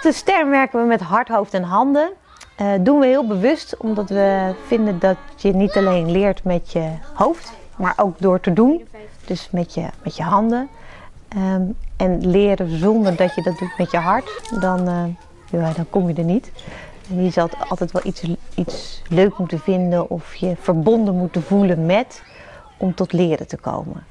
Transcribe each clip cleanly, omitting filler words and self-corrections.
de Stern werken we met hart, hoofd en handen. Doen we heel bewust, omdat we vinden dat je niet alleen leert met je hoofd, maar ook door te doen. Dus met je handen. En leren zonder dat je dat doet met je hart, dan kom je er niet. En je zal altijd wel iets leuk moeten vinden of je verbonden moeten voelen met, om tot leren te komen.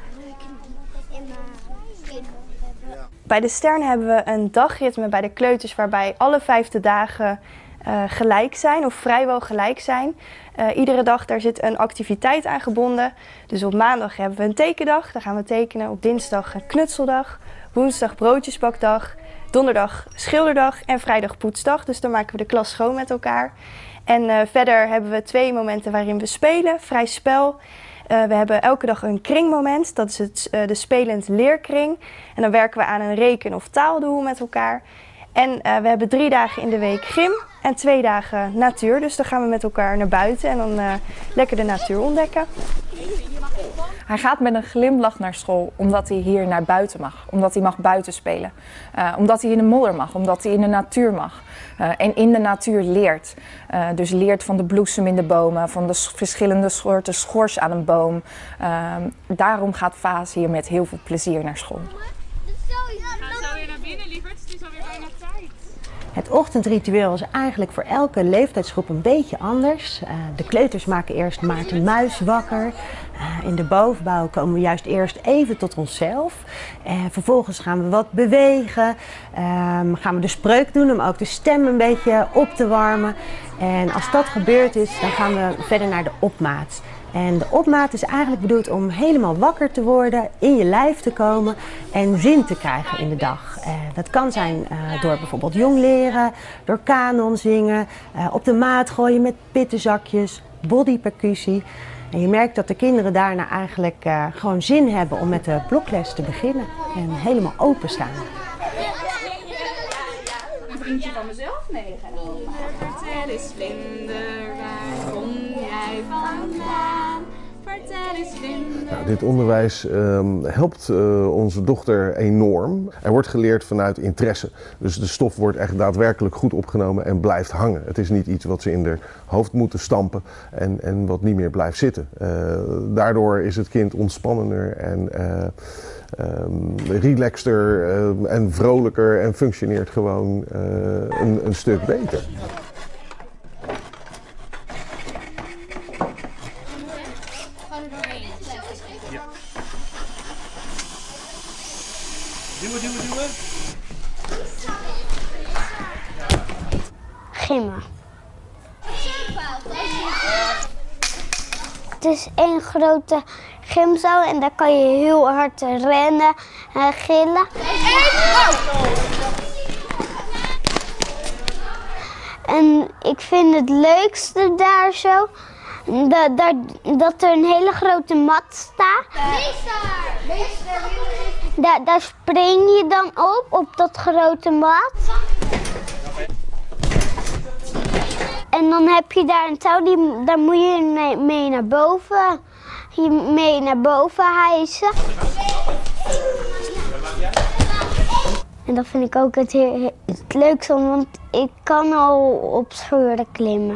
Bij de Stern hebben we een dagritme bij de kleuters waarbij alle 5 dagen gelijk zijn of vrijwel gelijk zijn. Iedere dag daar zit een activiteit aan gebonden. Dus op maandag hebben we een tekendag, daar gaan we tekenen. Op dinsdag een knutseldag, woensdag broodjesbakdag, donderdag schilderdag en vrijdag poetsdag. Dus dan maken we de klas schoon met elkaar. En verder hebben we 2 momenten waarin we spelen, vrij spel. We hebben elke dag een kringmoment, dat is de spelend leerkring. En dan werken we aan een reken- of taaldoel met elkaar. En we hebben 3 dagen in de week gym en 2 dagen natuur. Dus dan gaan we met elkaar naar buiten en dan lekker de natuur ontdekken. Hij gaat met een glimlach naar school omdat hij hier naar buiten mag. Omdat hij mag buiten spelen. Omdat hij in de modder mag. Omdat hij in de natuur mag. En in de natuur leert. Dus leert van de bloesem in de bomen. Van de verschillende soorten schors aan een boom. Daarom gaat Vaas hier met heel veel plezier naar school. Ga zo weer naar binnen, lieverd. Het is alweer bijna tijd. Het ochtendritueel is eigenlijk voor elke leeftijdsgroep een beetje anders. De kleuters maken eerst Maarten Muis wakker. In de bovenbouw komen we juist eerst even tot onszelf. Vervolgens gaan we wat bewegen. Gaan we de spreuk doen om ook de stem een beetje op te warmen. En als dat gebeurd is, dan gaan we verder naar de opmaat. En de opmaat is eigenlijk bedoeld om helemaal wakker te worden, in je lijf te komen en zin te krijgen in de dag. Dat kan zijn door bijvoorbeeld jong leren, door kanon zingen, op de maat gooien met pittenzakjes, bodypercussie. En je merkt dat de kinderen daarna eigenlijk gewoon zin hebben om met de blokles te beginnen en helemaal openstaan. Een vriendje van mezelf meegenomen. Vertel eens vlinder, waar kom jij vandaan? Vertel eens vlinder. Nou, dit onderwijs helpt onze dochter enorm. Er wordt geleerd vanuit interesse. Dus de stof wordt echt daadwerkelijk goed opgenomen en blijft hangen. Het is niet iets wat ze in haar hoofd moeten stampen en wat niet meer blijft zitten. Daardoor is het kind ontspannender en relaxter en vrolijker en functioneert gewoon een stuk beter. Duwen. Gimmen. Het is één grote gymzaal en daar kan je heel hard rennen en gillen. En ik vind het leukste daar zo dat er een hele grote mat staat. Daar spring je dan op dat grote mat. En dan heb je daar een touw, daar moet je mee naar boven hijsen. En dat vind ik ook het leukste, want ik kan al op scheuren klimmen.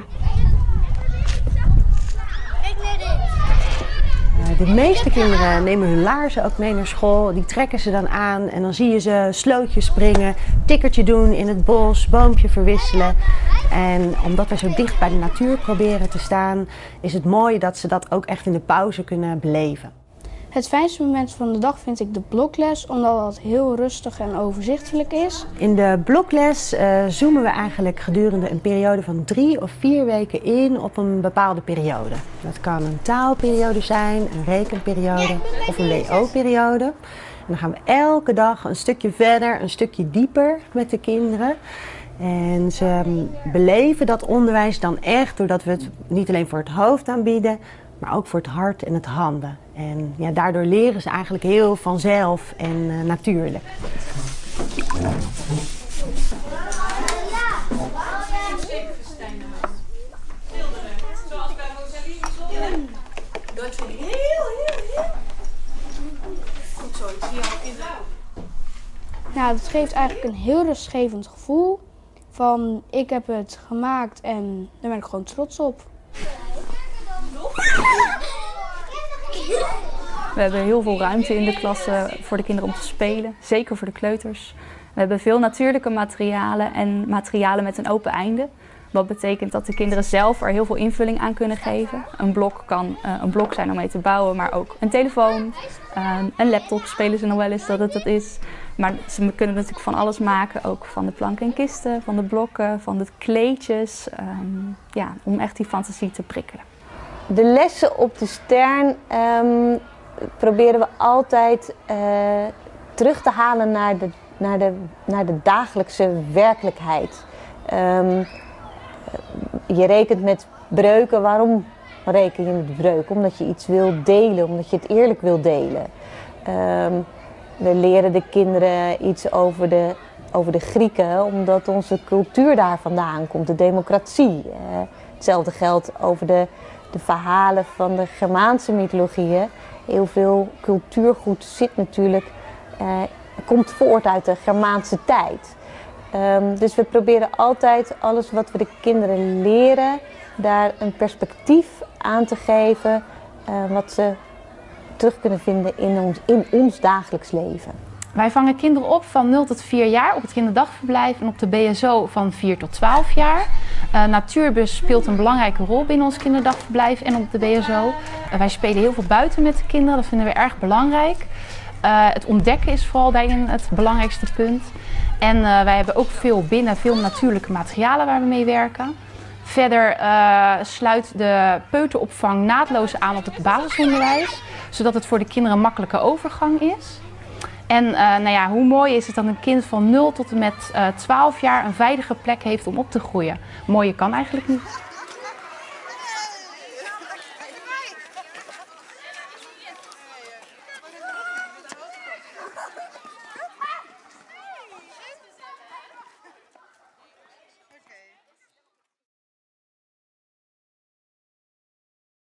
De meeste kinderen nemen hun laarzen ook mee naar school. Die trekken ze dan aan en dan zie je ze slootjes springen, tikkertje doen in het bos, boompje verwisselen. En omdat we zo dicht bij de natuur proberen te staan, is het mooi dat ze dat ook echt in de pauze kunnen beleven. Het fijnste moment van de dag vind ik de blokles, omdat het heel rustig en overzichtelijk is. In de blokles zoomen we eigenlijk gedurende een periode van 3 of 4 weken in op een bepaalde periode. Dat kan een taalperiode zijn, een rekenperiode of een WO-periode. En dan gaan we elke dag een stukje verder, een stukje dieper met de kinderen. En ze beleven dat onderwijs dan echt doordat we het niet alleen voor het hoofd aanbieden, maar ook voor het hart en het handen. En ja, daardoor leren ze eigenlijk heel vanzelf en natuurlijk. Dat vind ik heel. Goed zo, ik zie jou in de. Nou, dat geeft eigenlijk een heel rustgevend gevoel. van ik heb het gemaakt en daar ben ik gewoon trots op. We hebben heel veel ruimte in de klassen voor de kinderen om te spelen, zeker voor de kleuters. We hebben veel natuurlijke materialen en materialen met een open einde. Wat betekent dat de kinderen zelf er heel veel invulling aan kunnen geven. Een blok kan een blok zijn om mee te bouwen, maar ook een telefoon, een laptop spelen ze nog wel eens dat het dat is. Maar ze kunnen natuurlijk van alles maken, ook van de planken en kisten, van de blokken, van de kleedjes. Ja, om echt die fantasie te prikkelen. De lessen op de Stern proberen we altijd terug te halen naar de dagelijkse werkelijkheid. Je rekent met breuken. Waarom reken je met breuken? Omdat je iets wil delen, omdat je het eerlijk wil delen. We leren de kinderen iets over de Grieken, omdat onze cultuur daar vandaan komt, de democratie. Hetzelfde geldt over de verhalen van de Germaanse mythologieën. Heel veel cultuurgoed zit natuurlijk, komt voort uit de Germaanse tijd. Dus we proberen altijd alles wat we de kinderen leren, daar een perspectief aan te geven wat ze terug kunnen vinden in ons dagelijks leven. Wij vangen kinderen op van 0 tot 4 jaar op het kinderdagverblijf en op de BSO van 4 tot 12 jaar. Natuurbus speelt een belangrijke rol binnen ons kinderdagverblijf en op de BSO. Wij spelen heel veel buiten met de kinderen, dat vinden we erg belangrijk. Het ontdekken is vooral daarin het belangrijkste punt. En wij hebben ook veel natuurlijke materialen waar we mee werken. Verder sluit de peuteropvang naadloos aan op het basisonderwijs, zodat het voor de kinderen een makkelijke overgang is. En nou ja, hoe mooi is het dat een kind van 0 tot en met 12 jaar een veilige plek heeft om op te groeien. Mooier kan eigenlijk niet.